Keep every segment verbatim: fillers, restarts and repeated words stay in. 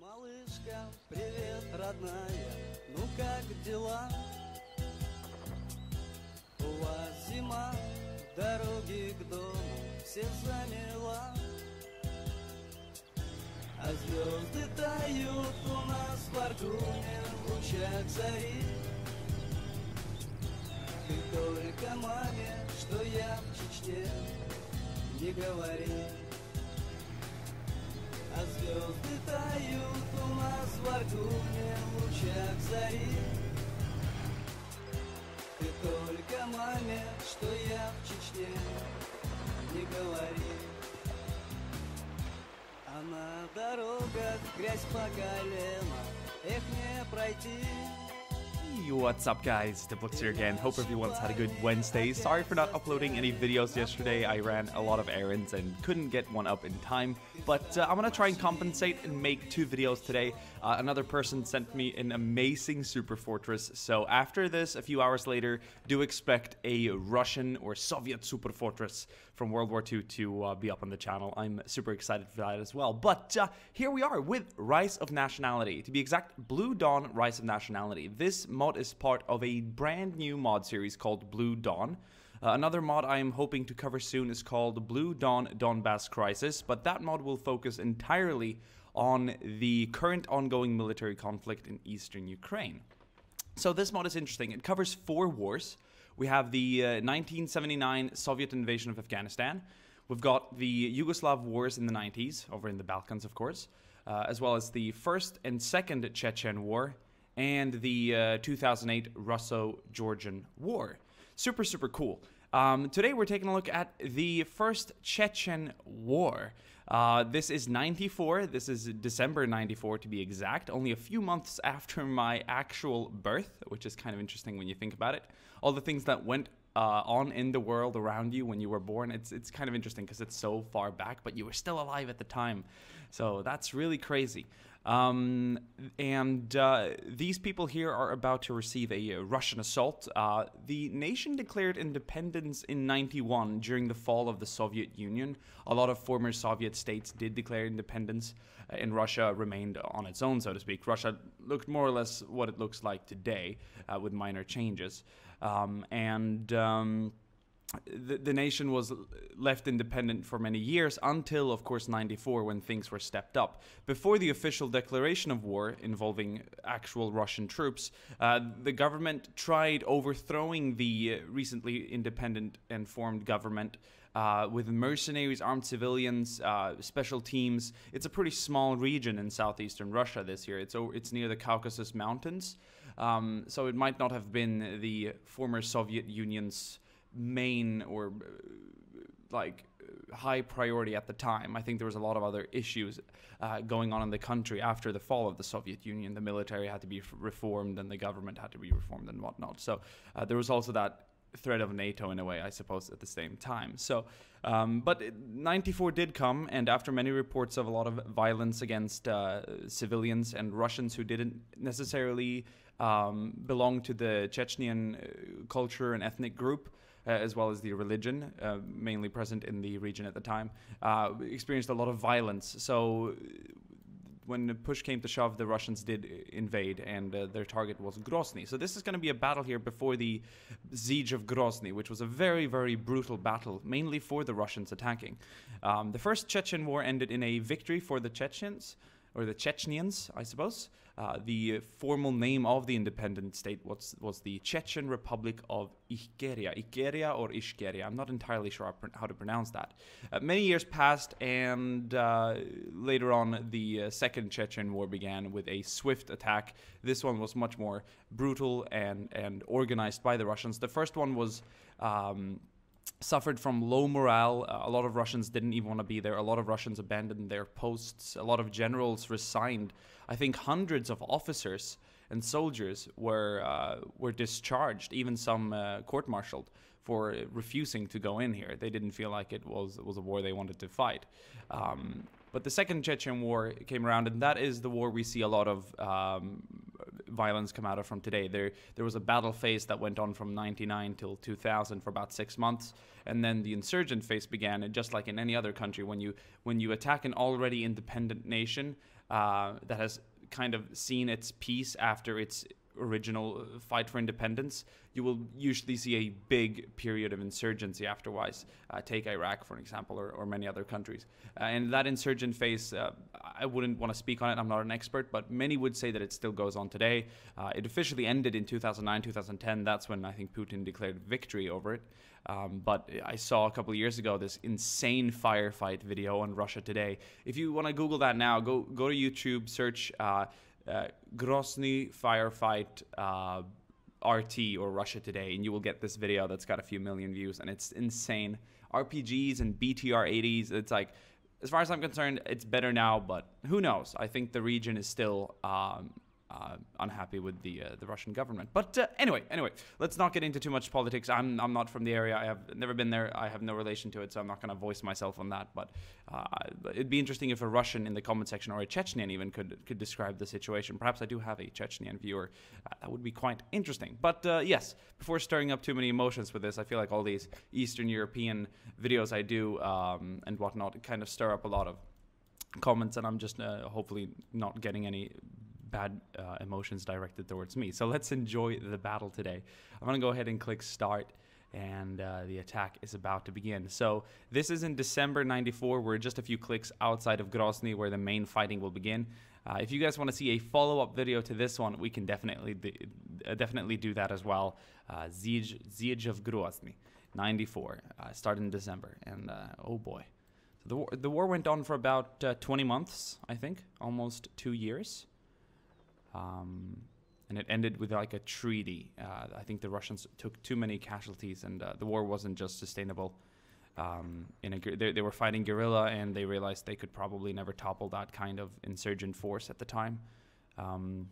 Малышка, привет, родная, ну как дела? У вас зима, дороги к дому все замела, а звезды тают у нас в Аргуне в лучах зари. Ты только маме, что я в Чечне, не говори. А звезды тают у нас в Аргуне в лучах зари. Ты только маме, что я в Чечне, не говори. А на дорогах грязь по колено, эх, не пройти. What's up, guys? Diplex here again. Hope everyone's had a good Wednesday. Sorry for not uploading any videos yesterday. I ran a lot of errands and couldn't get one up in time. But uh, I'm gonna try and compensate and make two videos today. Uh, another person sent me an amazing super fortress. So after this, a few hours later, do expect a Russian or Soviet super fortress from World War Two to uh, be up on the channel. I'm super excited for that as well. But uh, here we are with Rise of Nationality. To be exact, Blue Dawn Rise of Nationality. This mod is part of a brand new mod series called Blue Dawn. Uh, another mod I am hoping to cover soon is called Blue Dawn Donbass Crisis, but that mod will focus entirely on the current ongoing military conflict in eastern Ukraine. So this mod is interesting. It covers four wars. We have the uh, nineteen seventy-nine Soviet invasion of Afghanistan. We've got the Yugoslav wars in the nineties, over in the Balkans, of course, uh, as well as the First and Second Chechen War, and the uh, two thousand eight Russo-Georgian War. Super, super cool. Um, today we're taking a look at the First Chechen War. Uh, this is ninety-four. This is December ninety-four to be exact. Only a few months after my actual birth, which is kind of interesting when you think about it. All the things that went uh, on in the world around you when you were born, it's, it's kind of interesting because it's so far back, but you were still alive at the time. So that's really crazy. Um, and uh, these people here are about to receive a uh, Russian assault. Uh, the nation declared independence in ninety-one during the fall of the Soviet Union. A lot of former Soviet states did declare independence, uh, and Russia remained on its own, so to speak. Russia looked more or less what it looks like today, uh, with minor changes. Um, and... Um, The, the nation was left independent for many years until, of course, ninety-four, when things were stepped up. Before the official declaration of war involving actual Russian troops, uh, the government tried overthrowing the recently independent and formed government uh, with mercenaries, armed civilians, uh, special teams. It's a pretty small region in southeastern Russia this year. It's, over, it's near the Caucasus Mountains, um, so it might not have been the former Soviet Union's main or uh, like uh, high priority at the time. I think there was a lot of other issues uh, going on in the country after the fall of the Soviet Union. The military had to be reformed and the government had to be reformed and whatnot. So uh, there was also that threat of NATO in a way, I suppose, at the same time. So, um, but ninety-four did come, and after many reports of a lot of violence against uh, civilians and Russians who didn't necessarily um, belong to the Chechenian uh, culture and ethnic group, Uh, as well as the religion, uh, mainly present in the region at the time, uh, experienced a lot of violence. So when the push came to shove, the Russians did invade, and uh, their target was Grozny. So this is going to be a battle here before the siege of Grozny, which was a very, very brutal battle, mainly for the Russians attacking. Um, the First Chechen War ended in a victory for the Chechens, or the Chechenians, I suppose. Uh, the formal name of the independent state was, was the Chechen Republic of Ichkeria. Ichkeria or Ishkeria, I'm not entirely sure how to pronounce that. Uh, many years passed, and uh, later on the uh, Second Chechen War began with a swift attack. This one was much more brutal and, and organized by the Russians. The first one was... Um, suffered from low morale. Uh, a lot of Russians didn't even want to be there. A lot of Russians abandoned their posts. A lot of generals resigned. I think hundreds of officers and soldiers were uh, were discharged, even some uh, court-martialed for refusing to go in here. They didn't feel like it was, was a war they wanted to fight. Um, but the Second Chechen War came around, and that is the war we see a lot of um, violence come out of from today. There there was a battle phase that went on from ninety-nine till two thousand for about six months, and then the insurgent phase began. And just like in any other country, when you when you attack an already independent nation, uh, that has kind of seen its peace after its original fight for independence, you will usually see a big period of insurgency afterwards. Uh, take Iraq, for example, or, or many other countries. Uh, and that insurgent phase, uh, I wouldn't want to speak on it. I'm not an expert, but many would say that it still goes on today. Uh, it officially ended in two thousand nine, two thousand ten. That's when I think Putin declared victory over it. Um, but I saw a couple of years ago this insane firefight video on Russia Today. If you want to Google that now, go go to YouTube, search uh, uh, Grozny firefight uh, R T or Russia Today, and you will get this video that's got a few million views, and it's insane. R P Gs and B T R eighties, it's like, as far as I'm concerned, it's better now, but who knows? I think the region is still um, uh, unhappy with the uh, the Russian government. But uh, anyway, anyway, let's not get into too much politics. I'm I'm not from the area. I have never been there. I have no relation to it, so I'm not going to voice myself on that. But uh, it'd be interesting if a Russian in the comment section, or a Chechenian even, could could describe the situation. Perhaps I do have a Chechenian viewer. Uh, that would be quite interesting. But uh, yes, before stirring up too many emotions with this, I feel like all these Eastern European videos I do um, and whatnot kind of stir up a lot of comments, and I'm just uh, hopefully not getting any bad uh, emotions directed towards me. So let's enjoy the battle today. I'm gonna go ahead and click start, and uh, the attack is about to begin. So this is in December ninety-four. We're just a few clicks outside of Grozny, where the main fighting will begin. Uh, if you guys want to see a follow-up video to this one, we can definitely uh, definitely do that as well. Uh, Siege, Siege of Grozny, ninety-four, uh, started in December, and uh, oh boy. So the war, the war went on for about uh, twenty months, I think, almost two years. Um, and it ended with like a treaty. Uh, I think the Russians took too many casualties, and uh, the war wasn't just sustainable. Um, in a, they, they were fighting guerrilla, and they realized they could probably never topple that kind of insurgent force at the time. Um,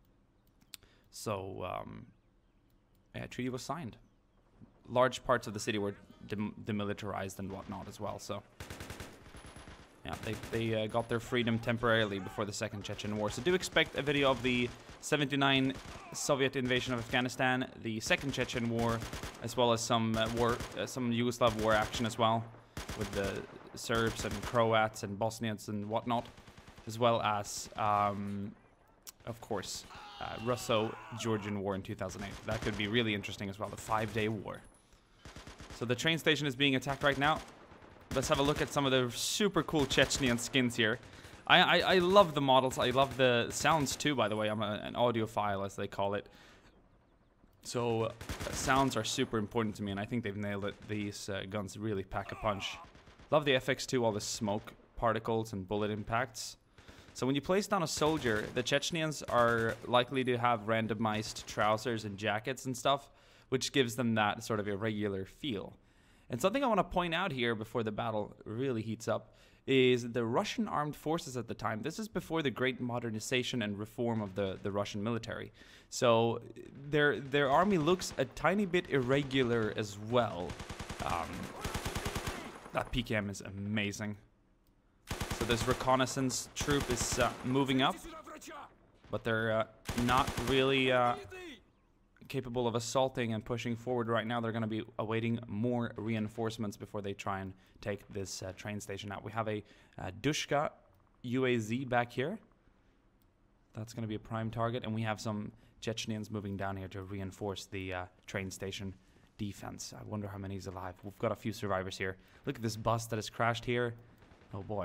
so, um, yeah, a treaty was signed. Large parts of the city were dem demilitarized and whatnot as well. So, yeah, they, they uh, got their freedom temporarily before the Second Chechen War. So do expect a video of the seventy-nine Soviet invasion of Afghanistan, the Second Chechen War, as well as some uh, war, uh, some Yugoslav war action as well, with the Serbs and Croats and Bosnians and whatnot, as well as, um, of course, uh, Russo-Georgian War in two thousand eight. That could be really interesting as well, the five-day war. So the train station is being attacked right now. Let's have a look at some of the super cool Chechenian skins here. I, I, I love the models. I love the sounds too, by the way. I'm a, an audiophile, as they call it. So uh, sounds are super important to me, and I think they've nailed it. These uh, guns really pack a punch. Love the F X two, all the smoke particles and bullet impacts. So when you place down a soldier, the Chechenians are likely to have randomized trousers and jackets and stuff, which gives them that sort of irregular feel. And something I want to point out here before the battle really heats up is the Russian armed forces at the time. This is before the great modernization and reform of the, the Russian military. So their their army looks a tiny bit irregular as well. Um, that P K M is amazing. So this reconnaissance troop is uh, moving up, but they're uh, not really uh, capable of assaulting and pushing forward right now. They're going to be awaiting more reinforcements before they try and take this uh, train station out. We have a uh, Dushka U A Z back here. That's going to be a prime target, and we have some Chechenians moving down here to reinforce the uh, train station defense. I wonder how many is alive. We've got a few survivors here. Look at this bus that has crashed here. Oh boy.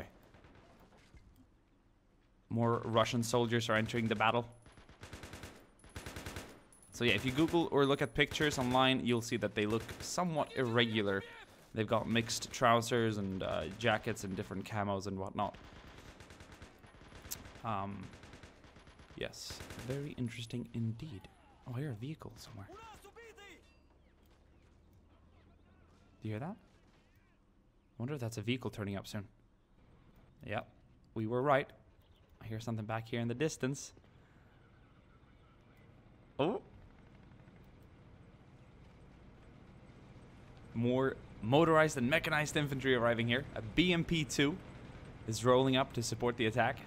More Russian soldiers are entering the battle. So yeah, if you Google or look at pictures online, you'll see that they look somewhat irregular. They've got mixed trousers and uh, jackets and different camos and whatnot. Um, yes, very interesting indeed. Oh, I hear a vehicle somewhere. Do you hear that? I wonder if that's a vehicle turning up soon. Yep, we were right. I hear something back here in the distance. Oh. More motorized and mechanized infantry arriving here. A B M P two is rolling up to support the attack.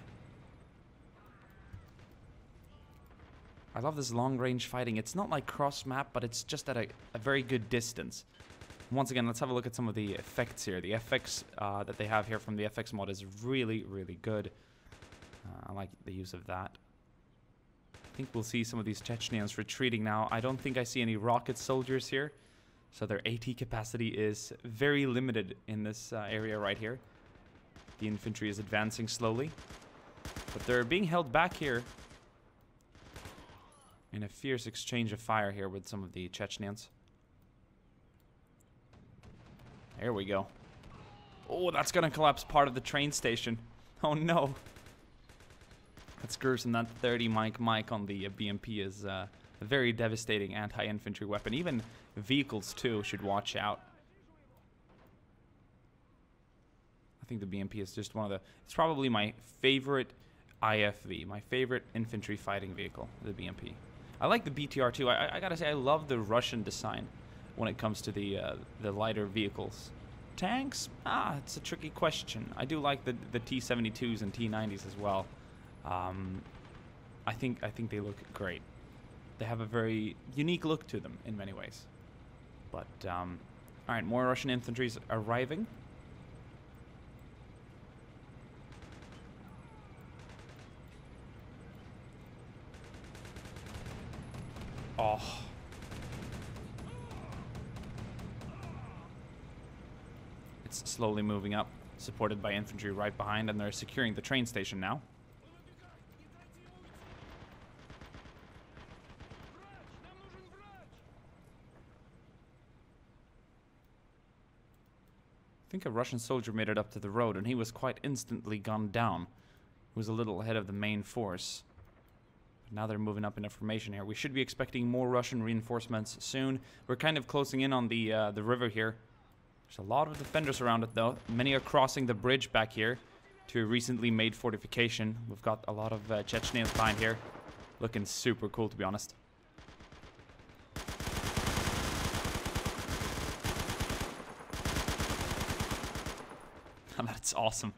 I love this long-range fighting. It's not like cross-map, but it's just at a, a very good distance. Once again, let's have a look at some of the effects here. The F X uh, that they have here from the F X mod is really, really good. Uh, I like the use of that. I think we'll see some of these Chechens retreating now. I don't think I see any rocket soldiers here. So their AT capacity is very limited in this uh, area right here. The infantry is advancing slowly. But they're being held back here in a fierce exchange of fire here with some of the Chechens. There we go. Oh, that's going to collapse part of the train station. Oh, no. That's gruesome. That thirty mic mic on the uh, B M P is uh, a very devastating anti-infantry weapon. Even vehicles, too, should watch out. I think the B M P is just one of the... It's probably my favorite I F V. My favorite infantry fighting vehicle, the B M P. I like the B T R, too. I, I gotta say, I love the Russian design when it comes to the, uh, the lighter vehicles. Tanks? Ah, it's a tricky question. I do like the, the T seventy-twos and T nineties as well. Um, I think I think they look great. They have a very unique look to them in many ways. But um, all right, more Russian infantry is arriving. Oh. It's slowly moving up, supported by infantry right behind, and they're securing the train station now. I think a Russian soldier made it up to the road, and he was quite instantly gunned down. He was a little ahead of the main force. But now they're moving up in formation here. We should be expecting more Russian reinforcements soon. We're kind of closing in on the uh, the river here. There's a lot of defenders around it, though. Many are crossing the bridge back here to a recently made fortification. We've got a lot of uh, Chechens behind here. Looking super cool, to be honest. That's awesome.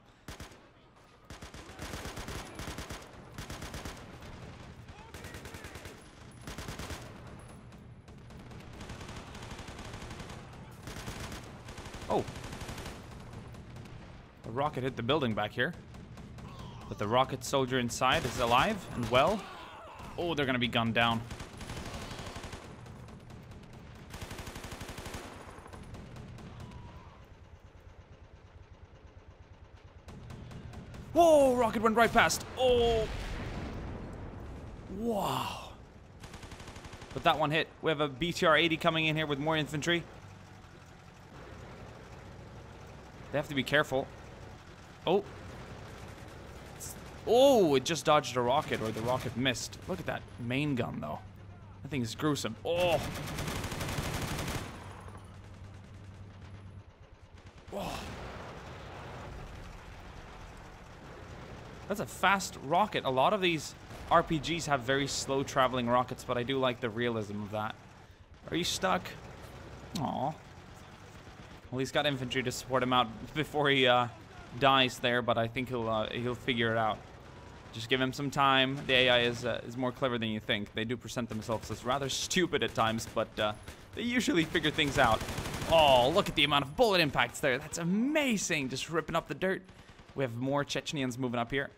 Oh. A rocket hit the building back here. But the rocket soldier inside is alive and well. Oh, they're gonna be gunned down. Whoa, rocket went right past. Oh. Wow. But that one hit. We have a B T R eighty coming in here with more infantry. They have to be careful. Oh. Oh, it just dodged a rocket, or the rocket missed. Look at that main gun, though. That thing is gruesome. Oh. Whoa. That's a fast rocket. A lot of these R P Gs have very slow traveling rockets, but I do like the realism of that. Are you stuck? Aw. Well, he's got infantry to support him out before he uh, dies there, but I think he'll uh, he'll figure it out. Just give him some time. The A I is uh, is more clever than you think. They do present themselves as rather stupid at times, but uh, they usually figure things out. Oh, look at the amount of bullet impacts there. That's amazing. Just ripping up the dirt. We have more Chechens moving up here.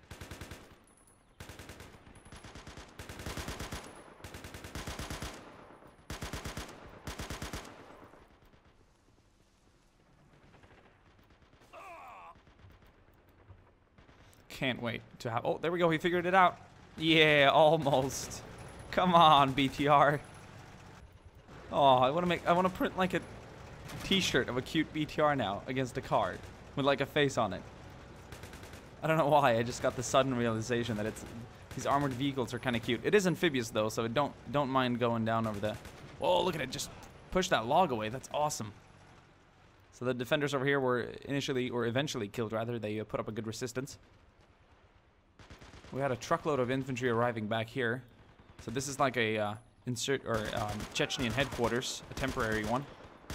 Can't wait to have... Oh, there we go. He figured it out. Yeah, almost. Come on, B T R. Oh, I want to make... I want to print like a t-shirt of a cute B T R now against a card with like a face on it. I don't know why. I just got the sudden realization that it's... These armored vehicles are kind of cute. It is amphibious, though, so don't don't mind going down over the... Whoa, look at it. Just push that log away. That's awesome. So the defenders over here were initially, or eventually killed, rather. They uh, put up a good resistance. We had a truckload of infantry arriving back here. So this is like a uh, insert or um, Chechen headquarters, a temporary one.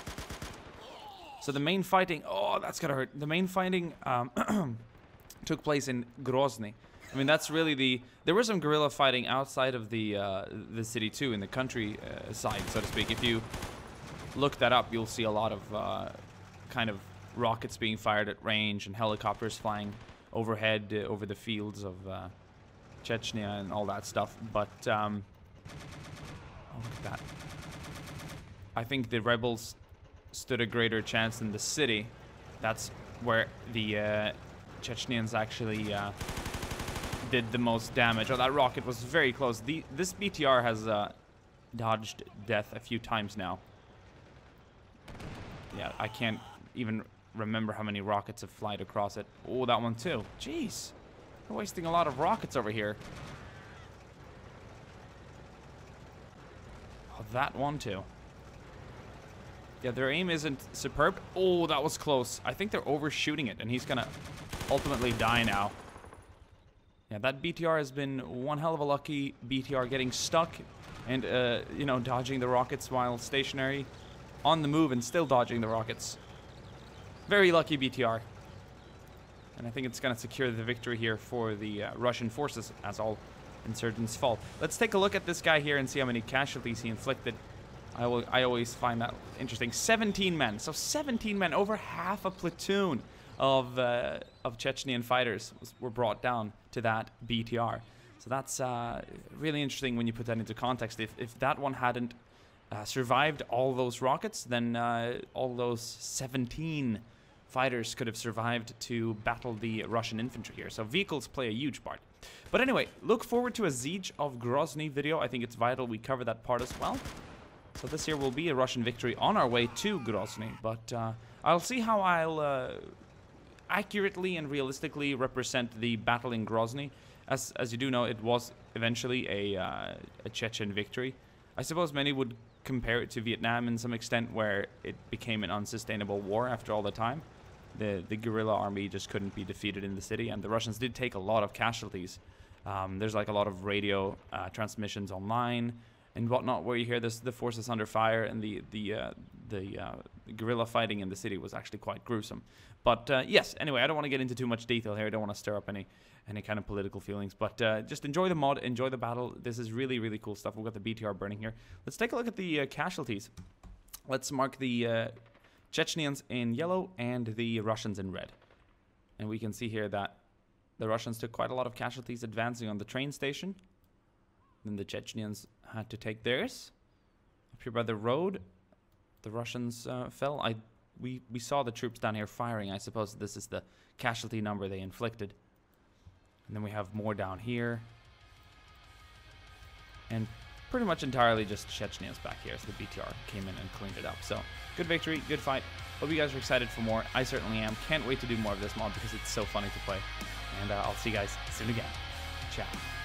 So the main fighting... Oh, that's gonna hurt. The main fighting um, took place in Grozny. I mean, that's really the... There was some guerrilla fighting outside of the uh, the city, too, in the country uh, side, so to speak. If you look that up, you'll see a lot of uh, kind of rockets being fired at range and helicopters flying overhead uh, over the fields of, uh, Chechnya and all that stuff. But um, oh, look at that. I think the rebels stood a greater chance in the city. That's where the uh, Chechnyans actually uh, did the most damage. Oh, that rocket was very close. The, this B T R has uh, dodged death a few times now. Yeah, I can't even remember how many rockets have flied across it. Oh, that one too. Jeez. We're wasting a lot of rockets over here. Oh, that one too. Yeah, their aim isn't superb. Oh, that was close. I think they're overshooting it, and he's gonna ultimately die now. Yeah, that B T R has been one hell of a lucky B T R, getting stuck and, uh, you know, dodging the rockets while stationary, on the move and still dodging the rockets. Very lucky B T R. And I think it's gonna secure the victory here for the uh, Russian forces, as all insurgents fall. Let's take a look at this guy here and see how many casualties he inflicted. I, will, I always find that interesting. seventeen men. So seventeen men, over half a platoon of, uh, of Chechnyan fighters was, were brought down to that B T R. So that's uh, really interesting when you put that into context. If, if that one hadn't uh, survived all those rockets, then uh, all those seventeen fighters could have survived to battle the Russian infantry here. So vehicles play a huge part. But anyway, look forward to a Siege of Grozny video. I think it's vital we cover that part as well. So this here will be a Russian victory on our way to Grozny, but uh, I'll see how I'll uh, accurately and realistically represent the battle in Grozny. As, as you do know, it was eventually a, uh, a Chechen victory. I suppose many would compare it to Vietnam in some extent, where it became an unsustainable war after all the time. The, the guerrilla army just couldn't be defeated in the city, and the Russians did take a lot of casualties. Um, there's like a lot of radio uh, transmissions online and whatnot, where you hear this, the forces under fire, and the the uh, the uh, guerrilla fighting in the city was actually quite gruesome. But uh, yes, anyway, I don't want to get into too much detail here. I don't want to stir up any any kind of political feelings. But uh, just enjoy the mod, enjoy the battle. This is really really cool stuff. We've got the B T R burning here. Let's take a look at the uh, casualties. Let's mark the uh, Chechnyans in yellow and the Russians in red, and we can see here that the Russians took quite a lot of casualties advancing on the train station. Then the Chechnyans had to take theirs. Up here by the road, the Russians uh, fell. I we we saw the troops down here firing. I suppose this is the casualty number they inflicted. And then we have more down here, and pretty much entirely just Chechnyans back here. So the B T R came in and cleaned it up. So good victory, good fight. Hope you guys are excited for more. I certainly am. Can't wait to do more of this mod because it's so funny to play. And uh, I'll see you guys soon again. Ciao.